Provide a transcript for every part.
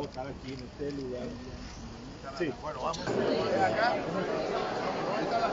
votar aquí en este lugar. Sí. Bueno, vamos. Acá. ¿Dónde está la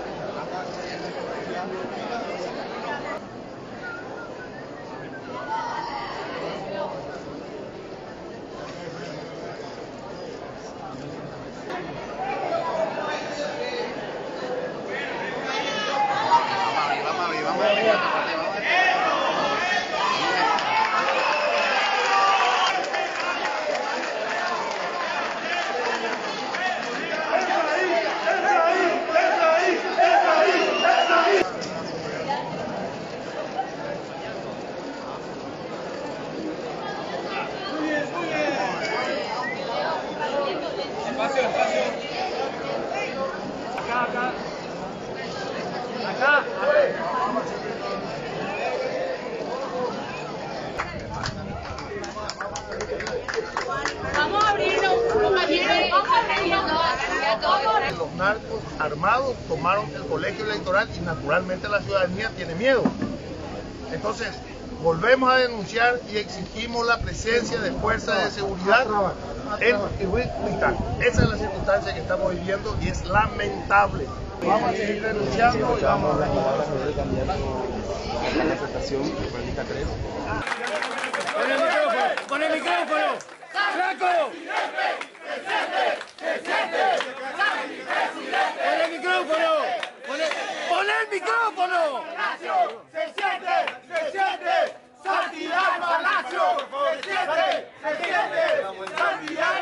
Vamos a abrirlo, compañeros, vamos a abrirlo. Los narcos armados tomaron el colegio electoral y naturalmente la ciudadanía tiene miedo. Entonces, volvemos a denunciar y exigimos la presencia de fuerzas de seguridad en Huital. Esa es la circunstancia que estamos viviendo y es lamentable. Vamos a seguir denunciando y vamos a la manifestación política 3. ¡Con el micrófono! ¡Flaco! ¡Pon el micrófono! ¡Pon el micrófono! ¡Se siente! ¡Santidad en Palacio! ¡Se siente! ¡Santidad en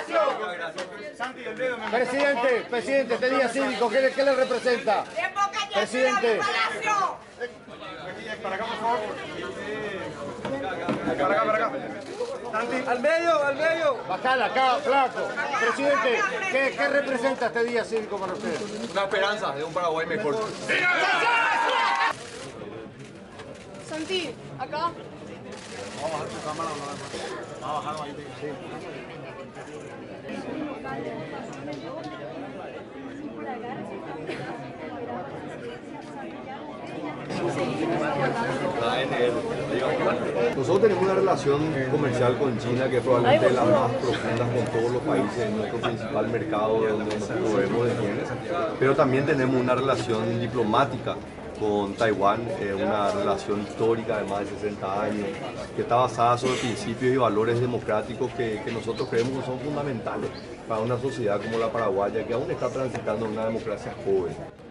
Palacio! Presidente, este día cívico, ¿qué le representa? Presidente. Para acá, por favor. Para acá. Al medio. Bajala acá, flaco. Presidente, ¿qué representa este día cívico para usted? Una esperanza de un Paraguay mejor. Santi, acá. Vamos a bajar tu cámara. Vamos a bajarlo ahí. Nosotros tenemos una relación comercial con China que es probablemente de las más profundas con todos los países, nuestro principal mercado donde nos proveemos de bienes, pero también tenemos una relación diplomática con Taiwán, una relación histórica de más de 60 años, que está basada sobre principios y valores democráticos que nosotros creemos que son fundamentales para una sociedad como la paraguaya, que aún está transitando en una democracia joven.